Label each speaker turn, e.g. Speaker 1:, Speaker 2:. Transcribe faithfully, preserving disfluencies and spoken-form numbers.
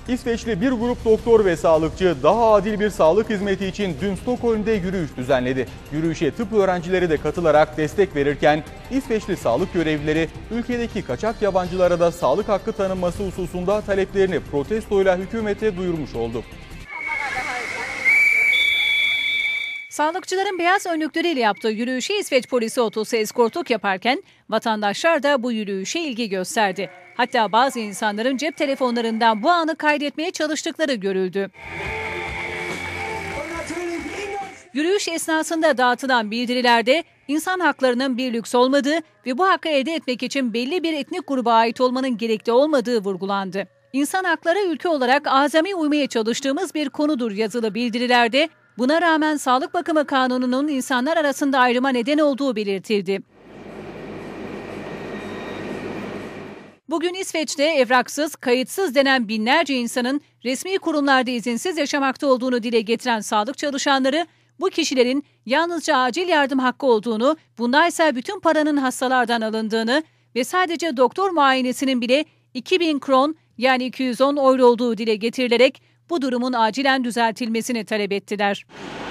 Speaker 1: İsveçli bir grup doktor ve sağlıkçı daha adil bir sağlık hizmeti için dün Stockholm'de yürüyüş düzenledi. Yürüyüşe tıp öğrencileri de katılarak destek verirken İsveçli sağlık görevlileri ülkedeki kaçak yabancılara da sağlık hakkı tanınması hususunda taleplerini protestoyla hükümete duyurmuş oldu.
Speaker 2: Sağlıkçıların beyaz önlükleriyle yaptığı yürüyüşe İsveç polisi otosu eskortluk yaparken vatandaşlar da bu yürüyüşe ilgi gösterdi. Hatta bazı insanların cep telefonlarından bu anı kaydetmeye çalıştıkları görüldü. Yürüyüş esnasında dağıtılan bildirilerde insan haklarının bir lüks olmadığı ve bu hakkı elde etmek için belli bir etnik gruba ait olmanın gerekli olmadığı vurgulandı. İnsan hakları ülke olarak azami uymaya çalıştığımız bir konudur yazılı bildirilerde. Buna rağmen Sağlık Bakımı Kanunu'nun insanlar arasında ayrıma neden olduğu belirtildi. Bugün İsveç'te evraksız, kayıtsız denen binlerce insanın resmi kurumlarda izinsiz yaşamakta olduğunu dile getiren sağlık çalışanları, bu kişilerin yalnızca acil yardım hakkı olduğunu, bunda ise bütün paranın hastalardan alındığını ve sadece doktor muayenesinin bile iki bin kron yani iki yüz on euro olduğu dile getirilerek bu durumun acilen düzeltilmesini talep ettiler.